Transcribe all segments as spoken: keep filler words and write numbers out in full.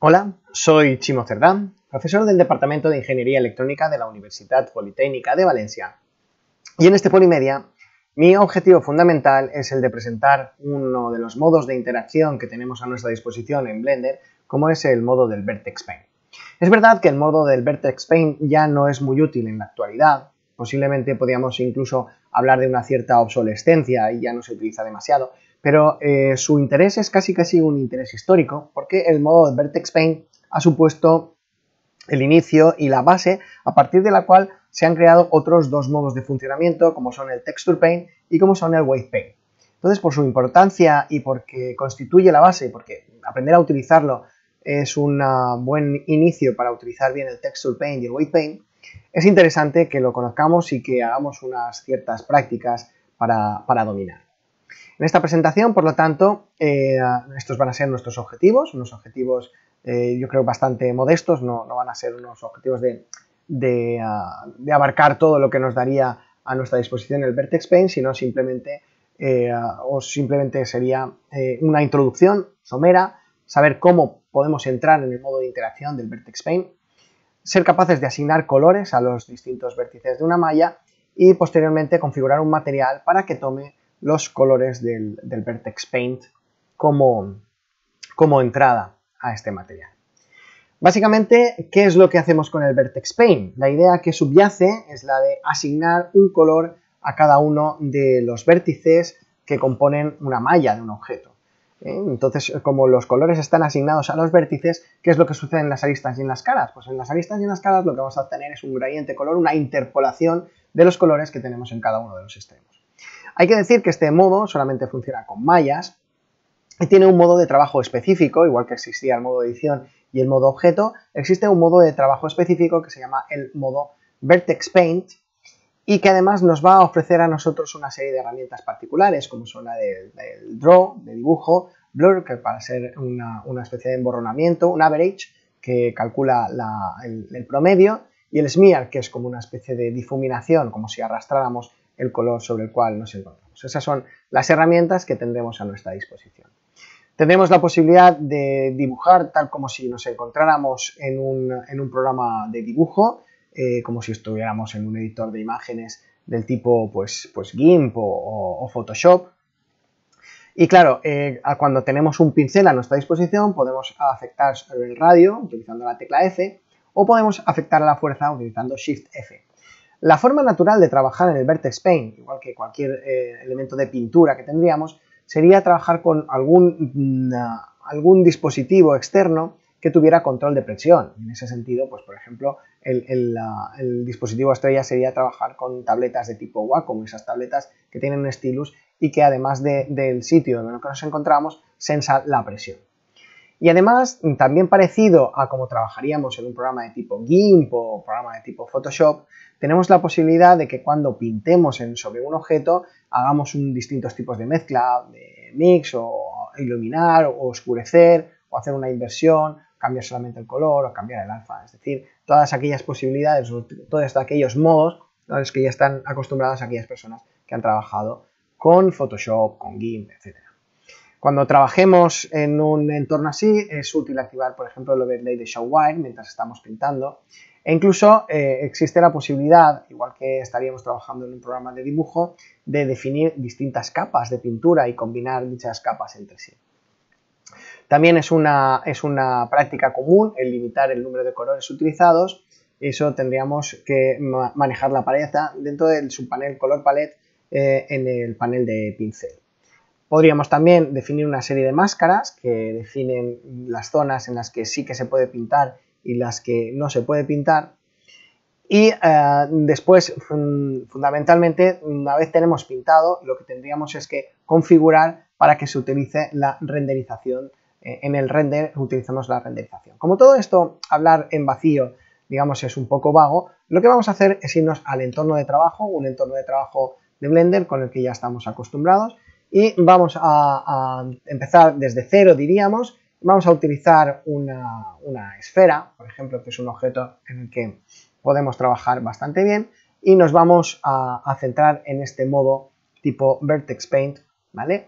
Hola, soy Chimo Cerdán, profesor del Departamento de Ingeniería Electrónica de la Universitat Politécnica de Valencia. Y en este Polimedia, mi objetivo fundamental es el de presentar uno de los modos de interacción que tenemos a nuestra disposición en Blender, como es el modo del Vertex Paint. Es verdad que el modo del Vertex Paint ya no es muy útil en la actualidad, posiblemente podríamos incluso hablar de una cierta obsolescencia y ya no se utiliza demasiado, pero eh, su interés es casi casi un interés histórico, porque el modo de Vertex Paint ha supuesto el inicio y la base a partir de la cual se han creado otros dos modos de funcionamiento, como son el Texture Paint y como son el Wave Paint. Entonces, por su importancia y porque constituye la base, porque aprender a utilizarlo es un buen inicio para utilizar bien el Texture Paint y el Wave Paint, es interesante que lo conozcamos y que hagamos unas ciertas prácticas para, para dominar. En esta presentación, por lo tanto, eh, estos van a ser nuestros objetivos, unos objetivos eh, yo creo bastante modestos, no, no van a ser unos objetivos de, de, uh, de abarcar todo lo que nos daría a nuestra disposición el Vertex Paint, sino simplemente, eh, uh, o simplemente sería eh, una introducción somera, saber cómo podemos entrar en el modo de interacción del Vertex Paint, ser capaces de asignar colores a los distintos vértices de una malla y posteriormente configurar un material para que tome los colores del, del Vertex Paint como, como entrada a este material. Básicamente, ¿qué es lo que hacemos con el Vertex Paint? La idea que subyace es la de asignar un color a cada uno de los vértices que componen una malla de un objeto. ¿Eh? Entonces, como los colores están asignados a los vértices, ¿qué es lo que sucede en las aristas y en las caras? Pues en las aristas y en las caras lo que vamos a obtener es un gradiente color, una interpolación de los colores que tenemos en cada uno de los extremos. Hay que decir que este modo solamente funciona con mallas y tiene un modo de trabajo específico, igual que existía el modo edición y el modo objeto, existe un modo de trabajo específico que se llama el modo Vertex Paint y que además nos va a ofrecer a nosotros una serie de herramientas particulares, como son la del, del Draw, de dibujo, Blur, que para ser una, una especie de emborronamiento, un Average, que calcula la, el, el promedio, y el Smear, que es como una especie de difuminación, como si arrastráramos el color sobre el cual nos encontramos. Esas son las herramientas que tendremos a nuestra disposición. Tendremos la posibilidad de dibujar tal como si nos encontráramos en un, en un programa de dibujo, eh, como si estuviéramos en un editor de imágenes del tipo pues, pues GIMP o, o, o Photoshop. Y claro, eh, cuando tenemos un pincel a nuestra disposición podemos afectar el radio utilizando la tecla F o podemos afectar a la fuerza utilizando Shift F. La forma natural de trabajar en el Vertex Paint, igual que cualquier eh, elemento de pintura que tendríamos, sería trabajar con algún, uh, algún dispositivo externo que tuviera control de presión. En ese sentido, pues por ejemplo, el, el, uh, el dispositivo estrella sería trabajar con tabletas de tipo Wacom, esas tabletas que tienen un stylus y que además de, del sitio donde nos encontramos, sensa la presión. Y además, también parecido a como trabajaríamos en un programa de tipo GIMP o programa de tipo Photoshop, tenemos la posibilidad de que cuando pintemos en, sobre un objeto hagamos un, distintos tipos de mezcla, de mix o iluminar o oscurecer o hacer una inversión, cambiar solamente el color o cambiar el alfa. Es decir, todas aquellas posibilidades, todos aquellos modos a los que ya están acostumbradas aquellas personas que han trabajado con Photoshop, con GIMP, etcétera. Cuando trabajemos en un entorno así, es útil activar, por ejemplo, el overlay de Show White mientras estamos pintando. E incluso eh, existe la posibilidad, igual que estaríamos trabajando en un programa de dibujo, de definir distintas capas de pintura y combinar dichas capas entre sí. También es una, es una práctica común el limitar el número de colores utilizados. Eso tendríamos que manejar la paleta dentro del subpanel Color Palette eh, en el panel de pincel. Podríamos también definir una serie de máscaras que definen las zonas en las que sí que se puede pintar y las que no se puede pintar. Y eh, después, fundamentalmente, una vez tenemos pintado, lo que tendríamos es que configurar para que se utilice la renderización. Eh, en el render utilizamos la renderización. Como todo esto, hablar en vacío, digamos, es un poco vago, lo que vamos a hacer es irnos al entorno de trabajo, un entorno de trabajo de Blender con el que ya estamos acostumbrados. Y vamos a, a empezar desde cero, diríamos. Vamos a utilizar una, una esfera, por ejemplo, que es un objeto en el que podemos trabajar bastante bien. Y nos vamos a, a centrar en este modo tipo Vertex Paint, ¿vale?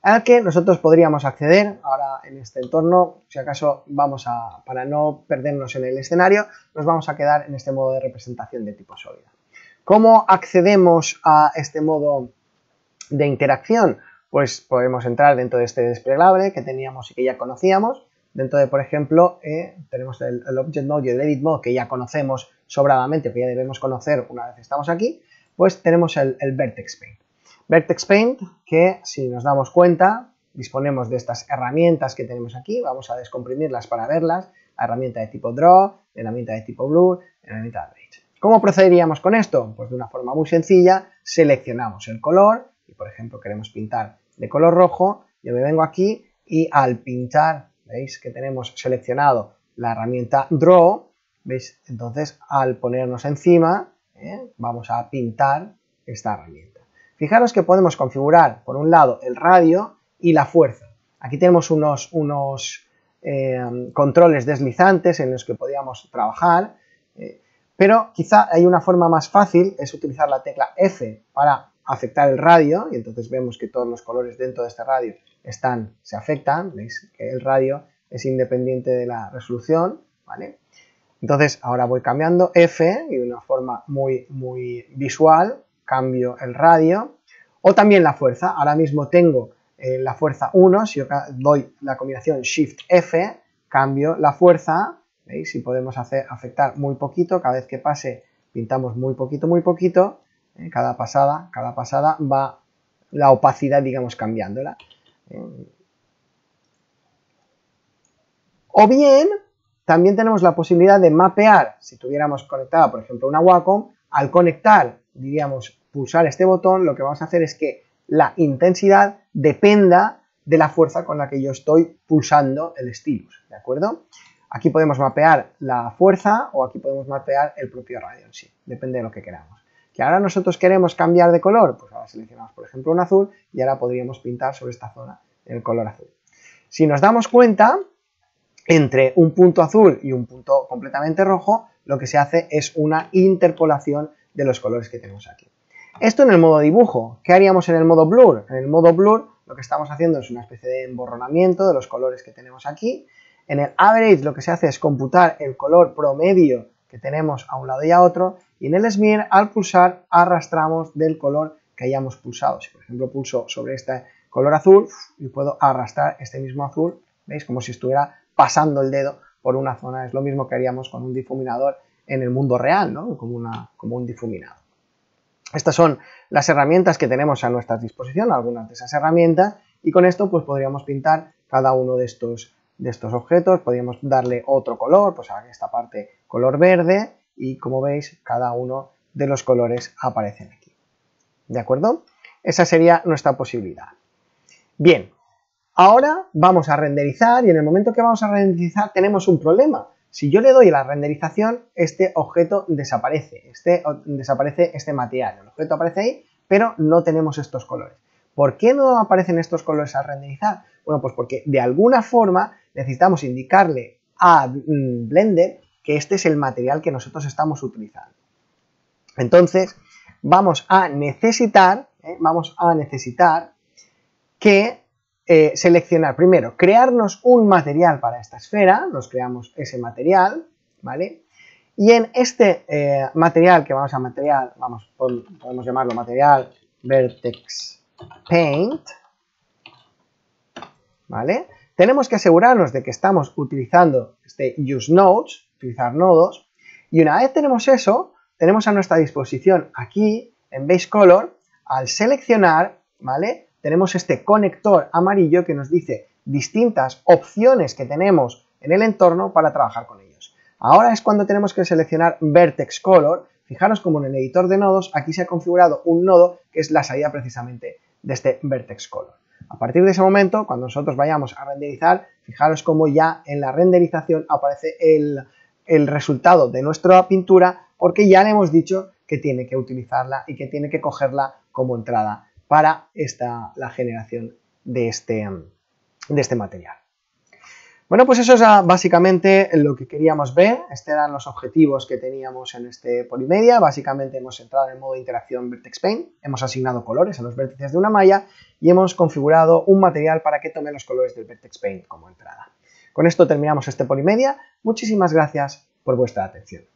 al que nosotros podríamos acceder. Ahora en este entorno, si acaso vamos a, para no perdernos en el escenario, nos vamos a quedar en este modo de representación de tipo sólido. ¿Cómo accedemos a este modo de interacción? Pues podemos entrar dentro de este desplegable que teníamos y que ya conocíamos. Dentro de, por ejemplo, eh, tenemos el, el Object Mode y el Edit Mode que ya conocemos sobradamente, que ya debemos conocer una vez estamos aquí. Pues tenemos el, el Vertex Paint. Vertex Paint que, si nos damos cuenta, disponemos de estas herramientas que tenemos aquí. Vamos a descomprimirlas para verlas. La herramienta de tipo Draw, la herramienta de tipo Blur, la herramienta de Bridge. ¿Cómo procederíamos con esto? Pues de una forma muy sencilla, seleccionamos el color y, por ejemplo, queremos pintar de color rojo. Yo me vengo aquí y al pintar, veis que tenemos seleccionado la herramienta Draw, ¿veis? Entonces, al ponernos encima, ¿eh? vamos a pintar esta herramienta. Fijaros que podemos configurar, por un lado, el radio y la fuerza. Aquí tenemos unos, unos eh, controles deslizantes en los que podríamos trabajar, eh, pero quizá hay una forma más fácil, es utilizar la tecla F para afectar el radio, y entonces vemos que todos los colores dentro de este radio están, se afectan, veis que el radio es independiente de la resolución, ¿vale? Entonces ahora voy cambiando F y de una forma muy, muy visual cambio el radio, o también la fuerza. Ahora mismo tengo eh, la fuerza uno, si yo doy la combinación Shift F, cambio la fuerza, ¿veis? Y podemos hacer, afectar muy poquito, cada vez que pase pintamos muy poquito, muy poquito, ¿eh? cada pasada, cada pasada va la opacidad, digamos, cambiándola. ¿eh? O bien, también tenemos la posibilidad de mapear, si tuviéramos conectada, por ejemplo, una Wacom, al conectar, diríamos, pulsar este botón, lo que vamos a hacer es que la intensidad dependa de la fuerza con la que yo estoy pulsando el stylus, ¿de acuerdo? Aquí podemos mapear la fuerza o aquí podemos mapear el propio radio en sí, depende de lo que queramos. Que ahora nosotros queremos cambiar de color, pues ahora seleccionamos, por ejemplo, un azul y ahora podríamos pintar sobre esta zona el color azul. Si nos damos cuenta, entre un punto azul y un punto completamente rojo, lo que se hace es una interpolación de los colores que tenemos aquí. Esto en el modo dibujo. ¿Qué haríamos en el modo blur? En el modo blur lo que estamos haciendo es una especie de emborronamiento de los colores que tenemos aquí. En el average lo que se hace es computar el color promedio que tenemos a un lado y a otro. Y en el smear, al pulsar, arrastramos del color que hayamos pulsado. Si por ejemplo pulso sobre este color azul y puedo arrastrar este mismo azul, ¿veis? Como si estuviera pasando el dedo por una zona. Es lo mismo que haríamos con un difuminador en el mundo real, ¿no? Como, una, como un difuminado. Estas son las herramientas que tenemos a nuestra disposición, algunas de esas herramientas, y con esto pues podríamos pintar cada uno de estos, de estos objetos, podríamos darle otro color, pues a esta parte color verde, y como veis cada uno de los colores aparecen aquí. ¿De acuerdo? Esa sería nuestra posibilidad. Bien, ahora vamos a renderizar y en el momento que vamos a renderizar tenemos un problema. Si yo le doy a la renderización, este objeto desaparece, este, desaparece este material. El objeto aparece ahí, pero no tenemos estos colores. ¿Por qué no aparecen estos colores al renderizar? Bueno, pues porque de alguna forma necesitamos indicarle a Blender que este es el material que nosotros estamos utilizando. Entonces, vamos a necesitar, ¿eh? vamos a necesitar que Eh, seleccionar, primero, crearnos un material para esta esfera, nos creamos ese material, ¿vale? Y en este eh, material que vamos a material, vamos, podemos llamarlo material Vertex Paint, ¿vale? Tenemos que asegurarnos de que estamos utilizando este Use Nodes, utilizar nodos, y una vez tenemos eso, tenemos a nuestra disposición aquí, en Base Color, al seleccionar, ¿vale? Tenemos este conector amarillo que nos dice distintas opciones que tenemos en el entorno para trabajar con ellos. Ahora es cuando tenemos que seleccionar Vertex Color. Fijaros como en el editor de nodos aquí se ha configurado un nodo que es la salida precisamente de este Vertex Color. A partir de ese momento, cuando nosotros vayamos a renderizar, fijaros como ya en la renderización aparece el, el resultado de nuestra pintura porque ya le hemos dicho que tiene que utilizarla y que tiene que cogerla como entrada para esta, la generación de este, de este material. Bueno, pues eso es básicamente lo que queríamos ver. Estos eran los objetivos que teníamos en este Polymedia. Básicamente hemos entrado en el modo de interacción Vertex Paint, hemos asignado colores a los vértices de una malla y hemos configurado un material para que tome los colores del Vertex Paint como entrada. Con esto terminamos este Polymedia. Muchísimas gracias por vuestra atención.